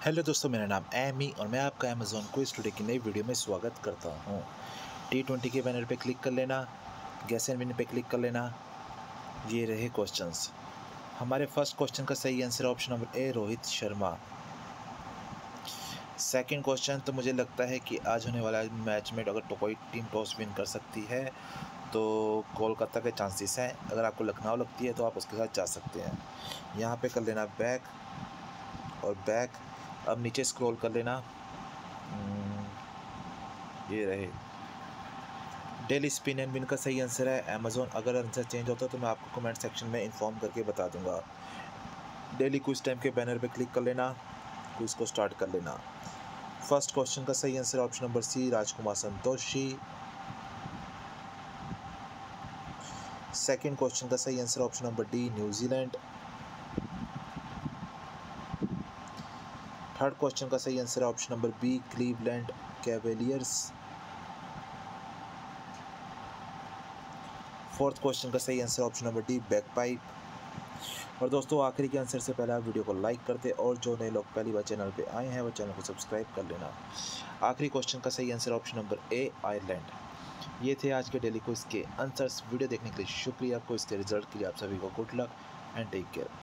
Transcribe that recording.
Hello दोस्तों, मेरा नाम एमी और मैं आपका अमेज़ॉन क्विज़ टुडे की नई वीडियो में स्वागत करता हूँ। T20 के बैनर पे क्लिक कर लेना, गेस एंड विन पे क्लिक कर लेना। ये रहे क्वेश्चंस। हमारे फर्स्ट क्वेश्चन का सही answer option number A, Rohit Sharma. Second question, तो मुझे लगता है कि आज होने वाला मैच में अगर तो कोई टीम टॉस विन कर सकती है तो कोलकाता के चांसेस हैं। अगर आपको लखनऊ लगती है तो आप उसके साथ जा सकते हैं। यहाँ पे कर लेना बैक और बैक। अब नीचे स्क्रॉल कर लेना। ये रहे डेली स्पिन एंड विन का सही आंसर है अमेज़ॉन। अगर आंसर चेंज होता है तो मैं आपको कमेंट सेक्शन में इन्फॉर्म करके बता दूंगा। डेली क्विज टाइम के बैनर पे क्लिक कर लेना, क्विज को स्टार्ट कर लेना। फर्स्ट क्वेश्चन का सही answer option number C, Rajkumar Santoshi. Second question का सही answer option number D, New Zealand. Third question का सही answer option number B, Cleveland Cavaliers. Fourth question का सही answer option number D, bagpipe. और दोस्तों, आखिरी के आंसर से पहले आप वीडियो को लाइक कर दे और जो नए लोग पहली बार चैनल पे आए हैं वो चैनल को सब्सक्राइब कर लेना। आखिरी क्वेश्चन का सही answer option number A, Ireland. ये थे आज के डेली क्विज के आंसर्स। वीडियो देखने के लिए शुक्रिया। क्विज के रिजल्ट के लिए आप सभी को good luck and take care.